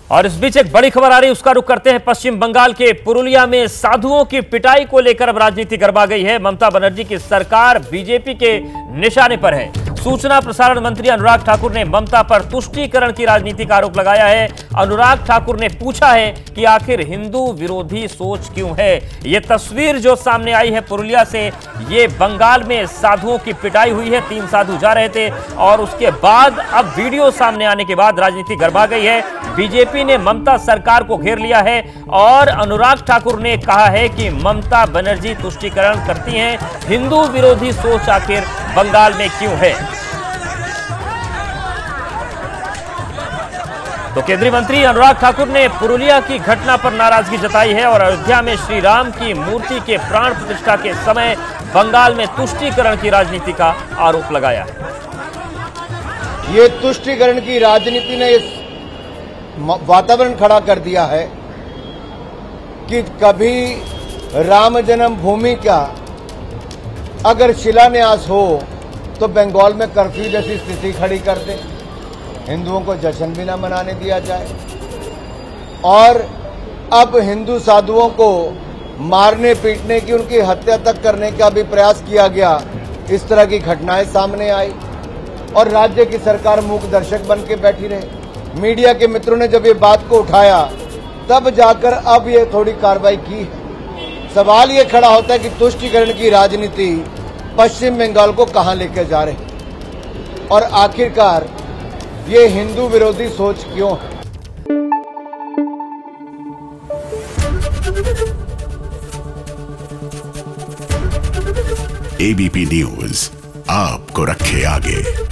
और इस बीच एक बड़ी खबर आ रही है, उसका रुख करते हैं। पश्चिम बंगाल के पुरुलिया में साधुओं की पिटाई को लेकर अब राजनीति गरमा गई है। ममता बनर्जी की सरकार बीजेपी के निशाने पर है। सूचना प्रसारण मंत्री अनुराग ठाकुर ने ममता पर तुष्टीकरण की राजनीति का आरोप लगाया है। अनुराग ठाकुर ने पूछा है कि आखिर हिंदू विरोधी सोच क्यों है। यह तस्वीर जो सामने आई है पुरुलिया से, ये बंगाल में साधुओं की पिटाई हुई है। 3 साधु जा रहे थे और उसके बाद अब वीडियो सामने आने के बाद राजनीति गरमा गई है। बीजेपी ने ममता सरकार को घेर लिया है और अनुराग ठाकुर ने कहा है कि ममता बनर्जी तुष्टीकरण करती हैं। हिंदू विरोधी सोच आखिर बंगाल में क्यों है। तो केंद्रीय मंत्री अनुराग ठाकुर ने पुरुलिया की घटना पर नाराजगी जताई है और अयोध्या में श्री राम की मूर्ति के प्राण प्रतिष्ठा के समय बंगाल में तुष्टीकरण की राजनीति का आरोप लगाया है। ये तुष्टीकरण की राजनीति ने इस वातावरण खड़ा कर दिया है कि कभी राम जन्मभूमि का अगर शिलान्यास हो तो बंगाल में कर्फ्यू जैसी स्थिति खड़ी कर दे, हिंदुओं को जश्न भी न मनाने दिया जाए, और अब हिंदू साधुओं को मारने पीटने की, उनकी हत्या तक करने का भी प्रयास किया गया। इस तरह की घटनाएं सामने आई और राज्य की सरकार मूक दर्शक बन के बैठी रही। मीडिया के मित्रों ने जब ये बात को उठाया तब जाकर अब ये थोड़ी कार्रवाई की है। सवाल ये खड़ा होता है कि तुष्टीकरण की राजनीति पश्चिम बंगाल को कहां लेकर जा रही है और आखिरकार ये हिंदू विरोधी सोच क्यों है। एबीपी न्यूज आपको रखे आगे।